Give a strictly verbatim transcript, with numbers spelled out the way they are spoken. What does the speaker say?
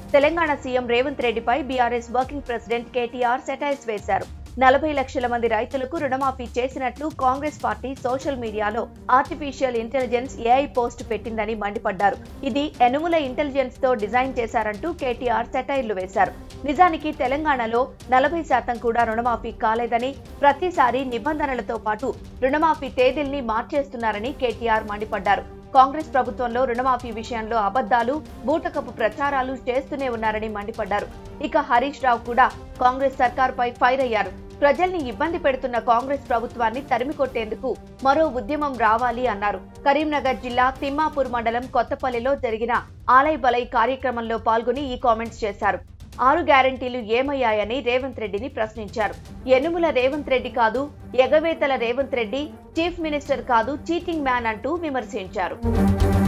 Telangana CM Revanth రెడ్డిపై BRS working president KTR satires వేశారు. నలభై లక్షల మంది రైతులకు రుణమాఫీ చేసినట్లు కాంగ్రెస్ పార్టీ సోషల్ మీడియాలో ఆర్టిఫిషియల్ ఇంటెలిజెన్స్ ఏఐ పోస్ట్ పెట్టిందని మండిపడ్డారు. ఇది ఎనుముల ఇంటెలిజెన్స్ తో డిజైన్ చేశారంటూ కేటీఆర్ సెటైర్లు వేశారు. నిజానికి తెలంగాణలో నలభై శాతం కూడా రుణమాఫీ కాలేదని, ప్రతిసారి నిబంధనలతో పాటు రుణమాఫీ తేదీల్ని మార్చేస్తున్నారని కేటీఆర్ మండిపడ్డారు. కాంగ్రెస్ ప్రభుత్వంలో రుణమాఫీ విషయంలో అబద్దాలు, బూటకపు ప్రచారాలు చేస్తూనే ఉన్నారని మండిపడ్డారు. ఇక హరీష్ రావు కూడా కాంగ్రెస్ సర్కార్పై ఫైర్ అయ్యారు. ప్రజల్ని ఇబ్బంది పెడుతున్న కాంగ్రెస్ ప్రభుత్వాన్ని తరిమికొట్టేందుకు మరో ఉద్యమం రావాలి అన్నారు. కరీంనగర్ జిల్లా తిమ్మాపూర్ మండలం కొత్తపల్లిలో జరిగిన ఆలై బలై కార్యక్రమంలో పాల్గొని ఈ కామెంట్స్ చేశారు. ఆరు గ్యారంటీలు ఏమయ్యాయని రేవంత్ రెడ్డిని ప్రశ్నించారు. ఎనుముల రేవంత్ రెడ్డి కాదు, ఎగవేతల రేవంత్ రెడ్డి, చీఫ్ మినిస్టర్ కాదు, చీటింగ్ మ్యాన్ అంటూ విమర్శించారు.